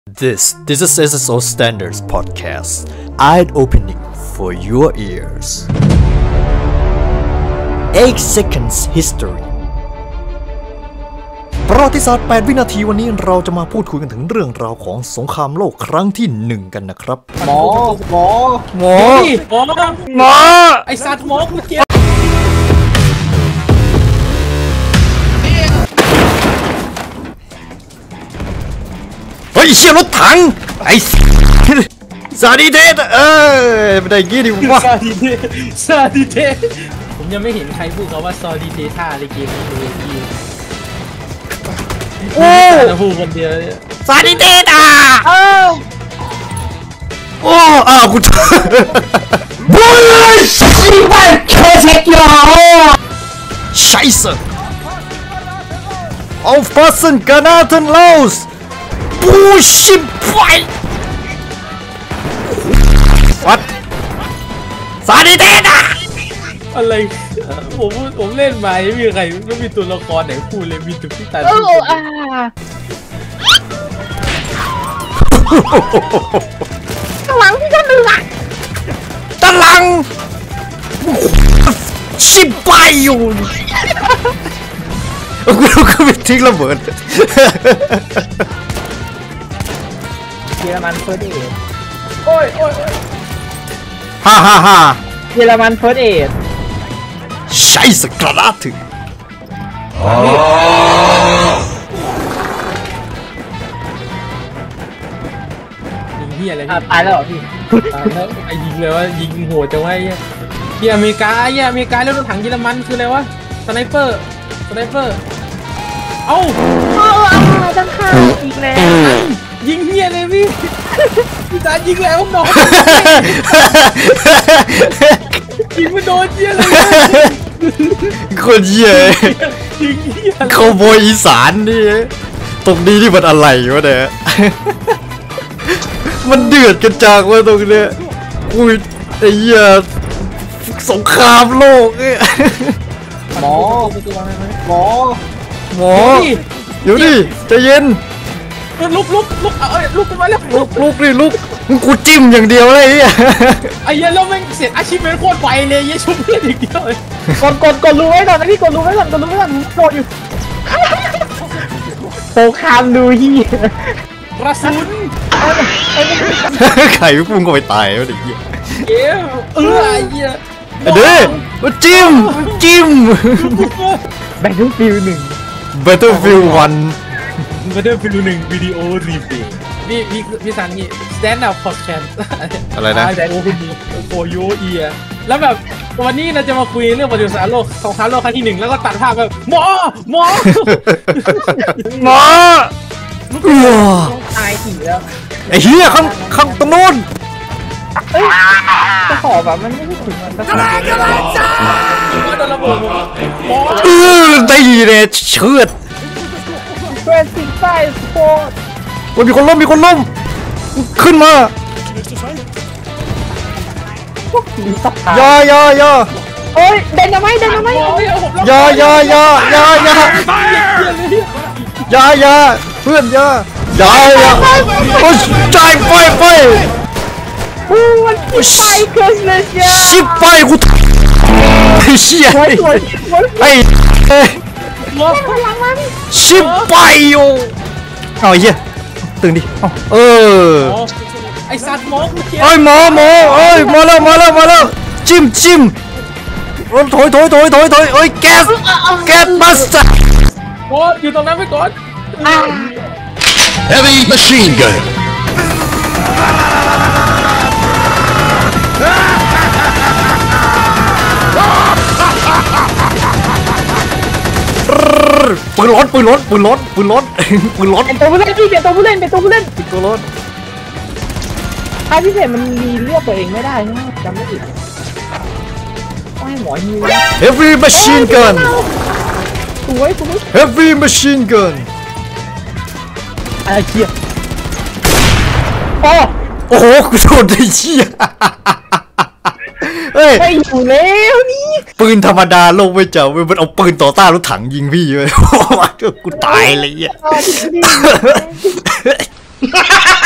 This is SSO Standards Podcast, eye-opening for your ears. 8 Seconds History ประวัติศาสตร์ 8 วินาทีวันนี้เราจะมาพูดคุยกันถึงเรื่องราวของสงครามโลกครั้งที่ 1 กันนะครับหมอไอสัตว์หมอกูเจ็บเฮ้ยเชี่ยรถถังไอ้ซาดิเดตไม่ได้งี้ดิวะซาดิเดตผมยังไม่เห็นใครพูดเขาว่าซาดิเดท่าในเกมเลยพี่โอ้จะพูดคนเดียวซาดิเดตโอ้กูบุลชิบันเคเซกิโอScheiße Aufpassen Granaten los Bullshit fight What ซาดิเดตอะไรผมเล่นมาไม่มีใครไม่มีตัวละครไหนพูดเลยมีแต่พี่ตาตะลังพี่ก็เหนื่อยตะลังชิบไปอยู่กูก็ไม่ทิ้งระเบิดเยอรมันเฟิร์สเอดโอ้ยฮ่าเยอรมันเฟิร์สเอดใช้สกระถึงยิงพี่อะไรตายแล้วเหรอพี่แล้วไอ้ยิงเลยว่ายิงโหดจังวะที่อเมริกาแล้วรถถังเยอรมันคืออะไรวะสไนเปอร์เอ้าตั้งค่าอีกแล้วยิงเฮียเลยพี่ตายิงแล้วน้องยิงไม่โดนเฮียเลยคนเฮียยิงเฮียเขาโบยอีสานนี่ตรงนี้นี่มันอะไรวะเนี่ยมันเดือดกันจากว่าตรงเนี้ยอุ้ยไอ้เหี้ยสงครามโลกเนี่ยหมออยู่ดิใจเย็นลุกกันมาแล้วลุกกูจิ้มอย่างเดียวเลยไอ้เหี้ยแล้วแม่งเสร็จอาชีพเป็นโคตรไวเลยยี่ชุบเพื่อนอีกเดียวเลยกดรู้ไว้ก่อนนะพี่กดรู้ไว้ก่อนโดนอยู่โปรคามดูฮีกระสุนไข่พุ่งก็ไปตายวะเด็กเหี้ยไอ้เหี้ยเด้อจิ้ม Battlefield 1 Battlefield 1วิดีโอรีเพย์พี่สันนี่ stand up podcast อะไรนะโอโยเอียแล้วแบบวันนี้เราจะมาคุยเรื่องประวัติศาสตร์โลกสงครามโลกครั้งที่ 1แล้วก็ตัดภาพแบบหมอตายถี่แล้วไอ้เหี้ยข้างตรงนู้นจะขอแบบมันไม่ได้ถึงมันจะจ้าโดนระเบิดได้เลยเชือดสิงไฟสปอร์ตมีคนล้มขึ้นมาย่อเฮ้ยเดินยังไงย่อเพื่อนย่อโอ้ยจ่ายไฟมันชิบไปเกินเลยจ้าชิบไปกูเชี่ยไอ้ชิบไปอยู่เอาไอ้เหี้ยตื่นดิไอ้สัตว์หมอเอ้ยหมอมาแล้วจิ้มถอยเอ้ยแก๊สบัสต์โอ้อยู่ตรงนั้นไปก่อน Heavy machine gun ปืนร้อนเป็นตัวผู้เล่นพี่เป็นตัวผู้เล่นถ้าพี่เห็นมันมีเลือกตัวเองไม่ได้ใช่ไหมจำไม่ผิดต้องให้หมอฮิว Heavy machine gun สวย Heavy machine gun อะไรเชี่ยโอ้โหกูโดนไอ้เชี่ยไม่อยู่แล้วนี่ปืนธรรมดาโลกไม่เจอมันเอาปืนต่อต้านรถถังยิงพี่เลยกูตายเลยอ่ะฮ่าฮ่า